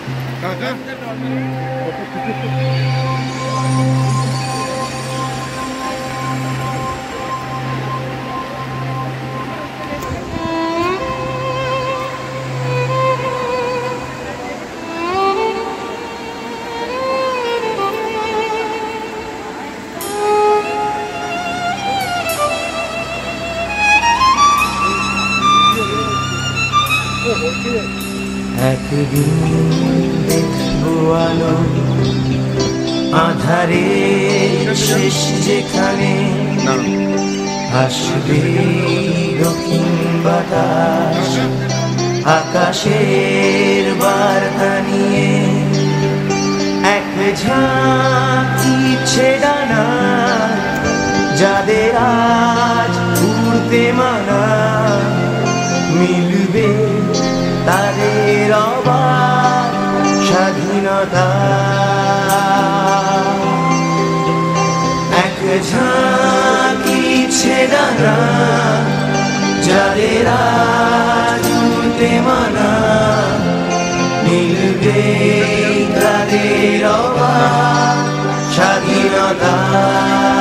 একদিন দেখবো আলো আধারে শেষ যেখানে আসবে দক্ষিণ বাতাস আকাশের বার্তা নিয়ে এক ঝাঁক ইচ্ছে ডানা যাদের আজ উড়তে মানা মিলবে তাদের অবাক স্বাধীনতা এক ঝাঁক ইচ্ছে ডানা যাদের আজ উড়তে মানা মিলবে তাদের অবাক স্বাধীনতা